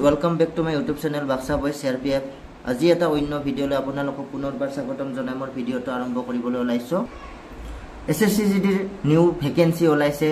Welcome back to my YouTube channel Baksa boys CRPF। আজি এটা অন্য ভিডিওলৈ আপোনালোকক পুনৰবাৰ স্বাগতম জনাই মোৰ ভিডিওটো আৰম্ভ কৰিবলৈ ওলাইছো। SSCGD নিউ ভ্যাকেন্সি ওলাইছে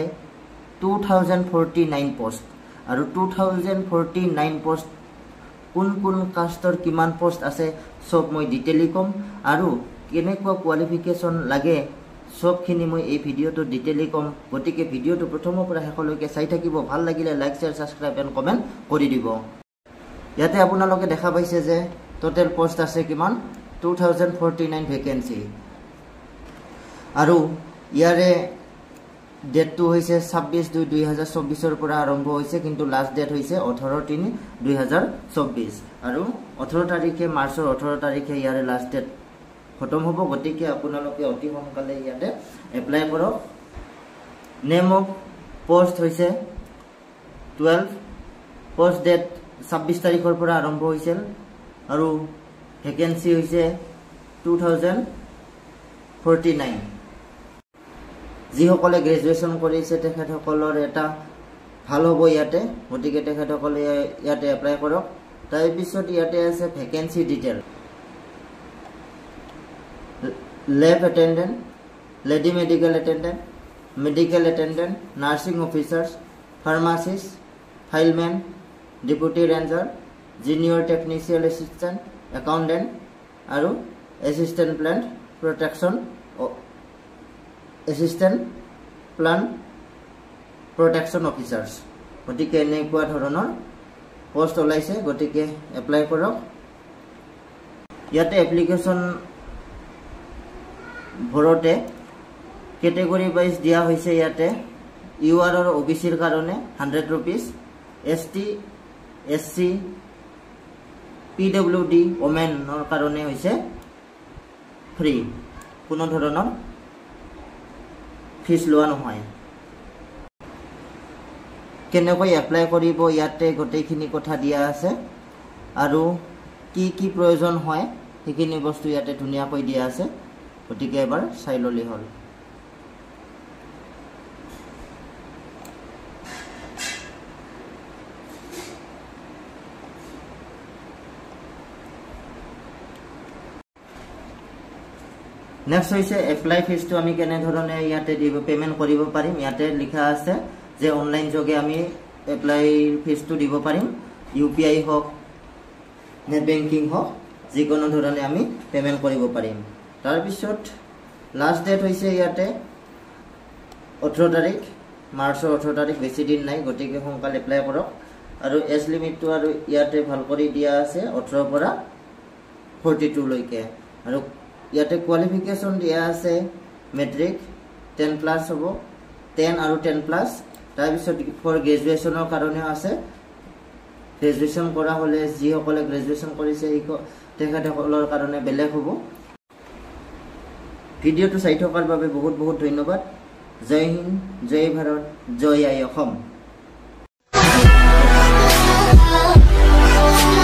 2049 পোস্ট আৰু 2049 পোস্ট কোন কাষ্টৰ কিমান পোস্ট আছে সব মই ডিটেইলি কম আৰু কেনেকুৱা কোৱালিফিকেশন লাগে সবখিনি মই এই ভিডিওটো ডিটেইলি কম। গতিকে ভিডিওটো প্ৰথমৰ পৰা শেষলৈকে চাই থাকিব। ভাল লাগিলে like share subscribe and comment কৰি দিব। ইয়াতে আপোনালোকে দেখা পাইছে যে টোটাল পোস্ট আছে কিমান 2049 ভ্যাকেন্সি আৰু ইয়াৰে ডেটটো হৈছে 26/2/2024 ৰ পৰা আৰম্ভ হৈছে, কিন্তু লাষ্ট ডেট হৈছে 18/3/2024 আৰু 18 তাৰিখে মাৰ্চৰ 18 তাৰিখে ইয়াৰে লাষ্ট ডেট খতম হ'ব। গতিকে আপোনালোকে অতি সোনকালে ইয়াতে এপ্লাই কৰক। নেম অফ পোস্ট হৈছে 12, পোস্ট ডেট 26 তাৰিখৰ পৰা আৰম্ভ হৈছিল আৰু ভ্যাকেন্সি হৈছে 2049। যিসকলে গ্ৰেজুৱেচন কৰিছে তেখেতসকলৰ এটা ভাল হ'ব ইয়াতে, গতিকে তেখেতসকলে ইয়াতে এপ্লাই কৰক। তাৰ পিছত ইয়াতে আছে vacancy detail. Lab attendant, lady medical attendant, medical attendant, nursing officers, pharmacist, fieldman, deputy ranger, junior technical assistant, accountant আৰু এসিস্ট্যান্ট প্লান্ট প্ৰটেকশন অফিসার্স। গতিকে এনেকুৱা ধৰণৰ পোস্ট ওলাইছে, গতিকে এপ্লাই কৰক। ইয়াতে এপ্লিকেশন ভৰোতে কেটেগৰি ওয়াইজ দিয়া হৈছে। ইয়াতে UR আৰু OBCৰ কাৰণে 100 रुपीस, ST SC PWD ওমেনৰ কাৰণে হৈছে ফ্ৰী, কোনো ধৰণৰ ফিজ লোৱা নহয়। কেনেকৈ এপ্লাই কৰিব ইয়াতে গোটেইখিনি কথা দিয়া আছে আৰু কি কি প্ৰয়োজন হয় সেইখিনি বস্তু ইয়াতে ধুনীয়াকৈ দিয়া আছে। গতিকে এবাৰ চাই ললি হল। নেক্সট হৈছে এপ্লাই ফিজটো আমি কেনে ধৰণে ইয়াতে দিব পেমেন্ট কৰিব পাৰিম। ইয়াতে লিখা আছে যে অনলাইন যোগে আমি এপ্লাই ফিজটো দিব পাৰিম। UPI হওক, নেট বেংকিং হওক, যিকোনো ধৰণে আমি পেমেন্ট কৰিব পাৰিম। তাৰ পিছত লাষ্ট ডেট হৈছে ইয়াতে 18 তাৰিখ, মাৰ্চৰ 18 তাৰিখ, বেছি দিন নাই। গতিকে সোনকালে এপ্লাই কৰক। আৰু এজ লিমিটটো আৰু ইয়াতে ভাল কৰি দিয়া আছে 18 পৰা 42 লৈকে। আৰু ইয়াতে কোৱালিফিকেশন দিয়া আছে মেট্ৰিক 10+ হ'ব, 10 আৰু 10+। তাৰ পিছত ফৰ গ্ৰেজুৱেচনৰ কাৰণেও আছে। গ্ৰেজুৱেচন কৰা হলে যিসকলে গ্ৰেজুৱেচন কৰিছে তেখেতসকলৰ কাৰণে বেলেগ হ'ব। ভিডিওটো চাই থকাৰ বাবে বহুত বহুত ধন্যবাদ। জয় হিন্দ, জয় ভাৰত, জয় আই অসম।